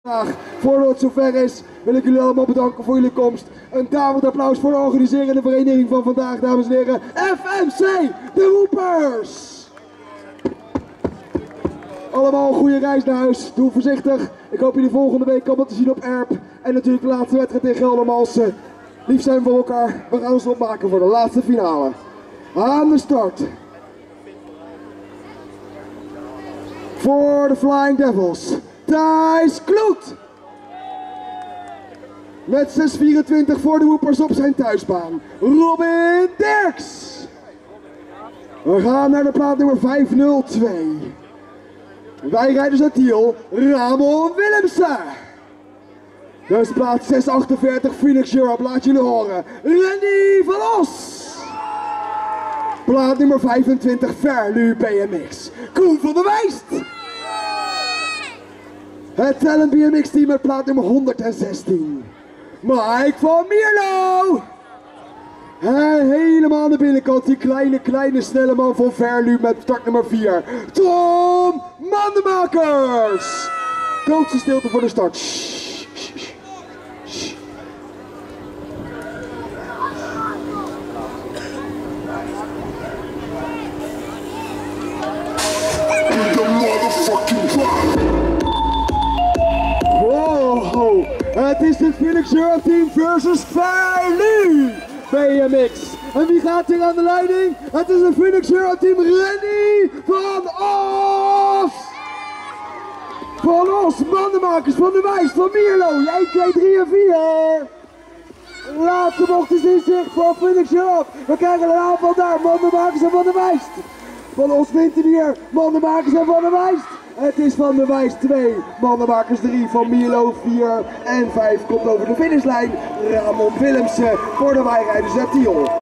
Voordat het zover is, wil ik jullie allemaal bedanken voor jullie komst. Een daverend applaus voor de organiserende vereniging van vandaag, dames en heren. FMC, de Roepers! Allemaal een goede reis naar huis. Doe voorzichtig. Ik hoop jullie volgende week allemaal te zien op Erp. En natuurlijk de laatste wedstrijd tegen Geldermalsen. Lief zijn voor elkaar. We gaan ons opmaken voor de laatste finale. Aan de start. Voor de Flying Devils. Thijs Kloet. Met 6:24 voor de Roepers op zijn thuisbaan. Robin Dirks. We gaan naar de plaat nummer 502. Wij rijden uit Tiel, Ramon Willemsen. Dus plaats 648 Phoenix Europe, laat jullie horen. Randy van Os. Plaat nummer 25 Verlu BMX. Koen van der Wijst. Het Talent BMX team met plaat nummer 116. Mike van Mierlo. En helemaal aan de binnenkant die kleine snelle man van Verlu met start nummer 4. Tom Mandenmakers. Doodse stilte voor de start. Shh, shh, shh, shh. Wow, het is de Phoenix Europe team versus Verlu BMX. En wie gaat hier aan de leiding? Het is een Phoenix Europe team, Randy van Os! Van Os, Mandenmakers, Van der Wijst, Van Mierlo, 1, 2, 3 en 4. Laatste bocht is in zicht voor Phoenix Europe. We krijgen een aanval daar, Mandenmakers en Van der Wijst. Van Os wint hier, Mandenmakers en Van der Wijst. Het is Van der Wijst 2, Mandenmakers 3, Van Mierlo 4 en 5 komt over de finishlijn. Ramon Willemsen voor de wijrijders uit Tiel.